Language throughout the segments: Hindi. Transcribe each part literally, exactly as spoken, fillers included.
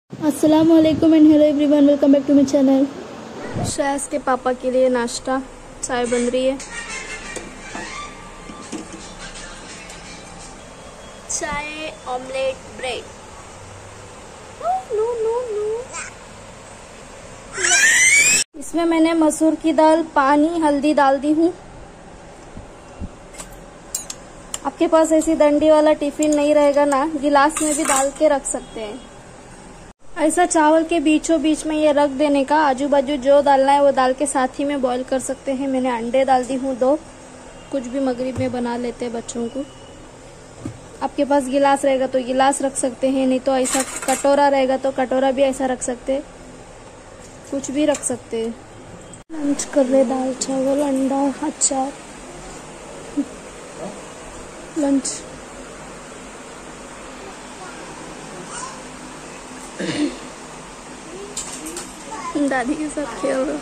अस्सलाम वालेकुम and hello everyone, welcome back to my channel. शहज़ के पापा के लिए नाश्ता चाय बन रही है। चाय omelette bread. No no no. इसमें मैंने मसूर की दाल, पानी, हल्दी डाल दी हूँ। आपके पास ऐसी डंडी वाला टिफिन नहीं रहेगा ना, गिलास में भी डाल के रख सकते हैं। ऐसा चावल के बीचों बीच में ये रख देने का, आजू बाजू जो डालना है वो डाल के साथ ही में बॉईल कर सकते हैं। मैंने अंडे डाल दी हूँ दो, कुछ भी मगरिब में बना लेते हैं बच्चों को। आपके पास गिलास रहेगा तो गिलास रख सकते हैं, नहीं तो ऐसा कटोरा रहेगा तो कटोरा भी ऐसा रख सकते हैं, कुछ भी रख सकते हैं। लंच कर रहे, दाल चावल अंडा अचार लंच। दादी के साथ खेल रहा।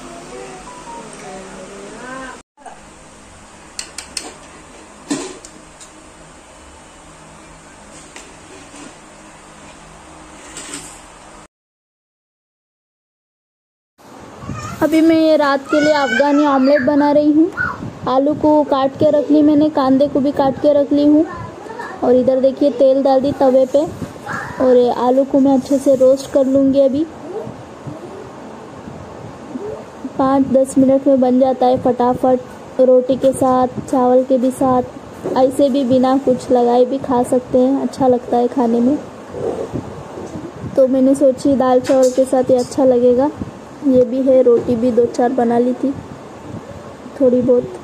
अभी मैं ये रात के लिए अफगानी ऑमलेट बना रही हूँ। आलू को काट के रख ली मैंने, कांदे को भी काट के रख ली हूँ। और इधर देखिए तेल डाल दी तवे पे, और ये आलू को मैं अच्छे से रोस्ट कर लूँगी। अभी पाँच दस मिनट में बन जाता है फटाफट, रोटी के साथ, चावल के भी साथ, ऐसे भी बिना कुछ लगाए भी खा सकते हैं, अच्छा लगता है खाने में। तो मैंने सोची दाल चावल के साथ ये अच्छा लगेगा। ये भी है, रोटी भी दो चार बना ली थी थोड़ी बहुत।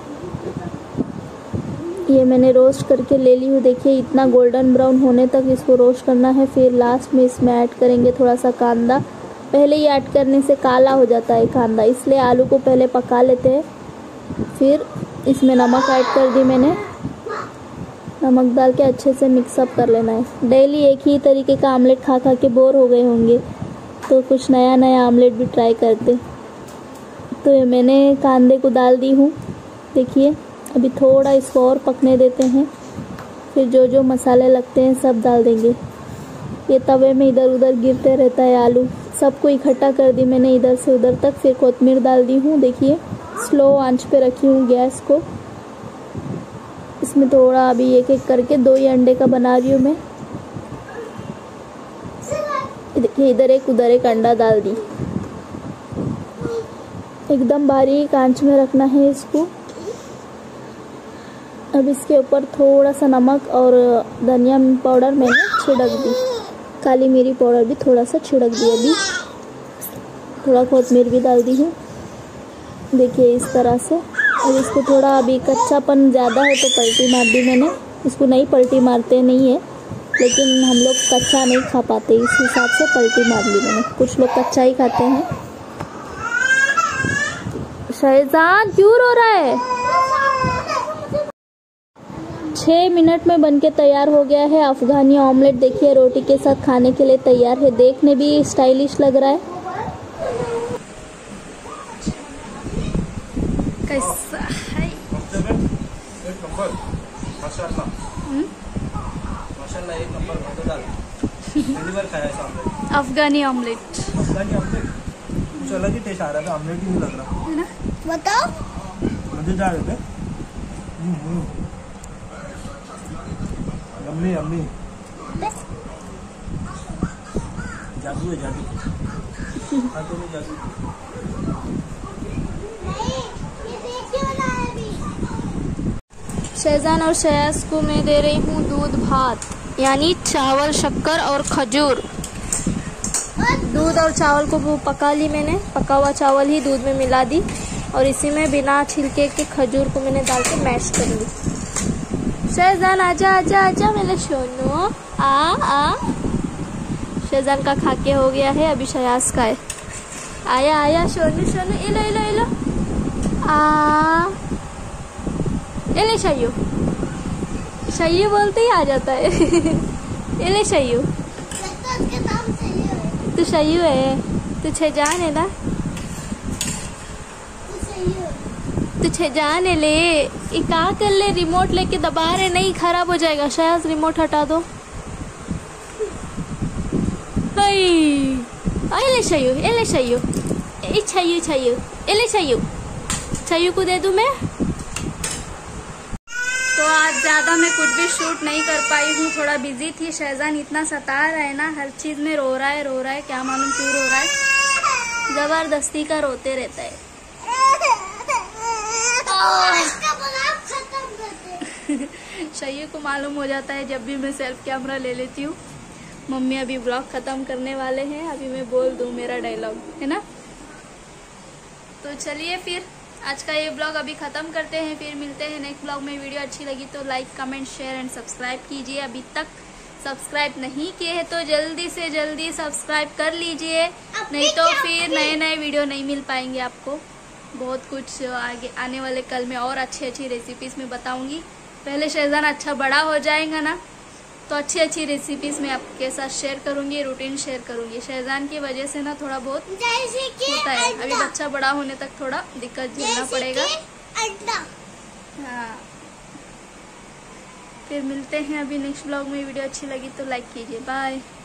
ये मैंने रोस्ट करके ले ली हूँ। देखिए इतना गोल्डन ब्राउन होने तक इसको रोस्ट करना है। फिर लास्ट में इसमें ऐड करेंगे थोड़ा सा कांदा। पहले ही ऐड करने से काला हो जाता है कांदा, इसलिए आलू को पहले पका लेते हैं। फिर इसमें नमक ऐड कर दी मैंने। नमक डाल के अच्छे से मिक्सअप कर लेना है। डेली एक ही तरीके का आमलेट खा खा के बोर हो गए होंगे, तो कुछ नया नया आमलेट भी ट्राई करते। तो ये मैंने कांदे को डाल दी हूँ। देखिए अभी थोड़ा इसको और पकने देते हैं, फिर जो जो मसाले लगते हैं सब डाल देंगे। ये तवे में इधर उधर गिरते रहता है आलू, सबको इकट्ठा कर दी मैंने इधर से उधर तक। फिर कोतमीर डाल दी हूँ। देखिए स्लो आंच पे रखी हूँ गैस को। इसमें थोड़ा अभी एक एक करके दो ही अंडे का बना रही हूँ मैं। देखिए इधर एक उधर एक अंडा डाल दी। एकदम बारीक आंच में रखना है इसको। अब इसके ऊपर थोड़ा सा नमक और धनिया पाउडर मैंने छिड़क दी, काली मिर्ची पाउडर भी थोड़ा सा छिड़क दी। अभी थोड़ा कोतमीर भी डाल दी हूँ। देखिए इस तरह से। और इसको थोड़ा अभी कच्चापन ज़्यादा है तो पलटी मार दी मैंने। इसको नहीं पलटी मारते नहीं है, लेकिन हम लोग कच्चा नहीं खा पाते, इस हिसाब से पलटी मार ली मैंने। कुछ लोग कच्चा ही खाते हैं। शहजाद क्यों रो रहा है? छः मिनट में बनके तैयार हो गया है अफगानी ऑमलेट। देखिए रोटी के साथ खाने के लिए तैयार है। देखने भी स्टाइलिश लग रहा है। कैसा है? एक नंबर माशाल्लाह। माशाल्लाह एक नंबर मजेदार। पहली बार खाया है omelette, Afghani omelette. Afghani omelette कुछ अलग ही टेस्ट आ रहा था। ऑमलेट ही नहीं लग रहा है ना? बताओ मजेदार है। अम्मी अम्मी जादू है, जादू हाथों में जादू। शहजान और शयाज को मैं दे रही हूँ दूध भात, यानी चावल, शक्कर और खजूर। दूध और चावल को पका ली मैंने, पका हुआ चावल ही दूध में मिला दी, और इसी में बिना छिलके के खजूर को मैंने डाल के मैश कर ली। शहजान आजा आजा आजा मेरे सोनू, आ आ। शहजान का खा के हो गया है, अभी शयाज का है। आया आया सोनू सोनू, इलो इलो इलो आ। एले शयू, शयू बोलते ही आ जाता है। एले शयू, तू शयू है, तू शहजान है ना, तू शहजान है। ले ये क्या कर ले, रिमोट लेके दबा रहे, नहीं खराब हो जाएगा। शायद रिमोट हटा दो। नहीं एले छयू एले छयू ए छयू छयू एले छयू छयू को दे दूं मैं। तो आज ज्यादा मैं कुछ भी शूट नहीं कर पाई हूँ, थोड़ा बिजी थी। शहजान इतना सता रहा है ना, हर चीज में रो रहा है रो रहा है, क्या मालूम क्यों रो रहा है, जबरदस्ती का रोते रहता है। शयू को मालूम हो जाता है जब भी मैं सेल्फ कैमरा ले लेती हूँ। मम्मी अभी ब्लॉग खत्म करने वाले हैं, अभी मैं बोल दूँ मेरा डायलॉग, है ना। तो चलिए फिर आज का ये ब्लॉग अभी खत्म करते हैं, फिर मिलते हैं नेक्स्ट ब्लॉग में। वीडियो अच्छी लगी तो like comment share and subscribe कीजिए। अभी तक सब्सक्राइब नहीं किए हैं तो जल्दी से जल्दी सब्सक्राइब कर लीजिए, नहीं तो फिर नए नए वीडियो नहीं मिल पाएंगे आपको। बहुत कुछ आगे आने वाले कल में और अच्छी अच्छी रेसिपीज में बताऊंगी। पहले शहजान अच्छा बड़ा हो जाएगा ना, तो अच्छी अच्छी रेसिपीज में आपके साथ शेयर करूंगी, रूटीन शेयर करूंगी। शहजान की वजह से ना थोड़ा बहुत होता है, अभी बच्चा बड़ा होने तक थोड़ा दिक्कत झेलना पड़ेगा। हाँ, फिर मिलते हैं अभी नेक्स्ट ब्लॉग में। वीडियो अच्छी लगी तो लाइक कीजिए। बाय।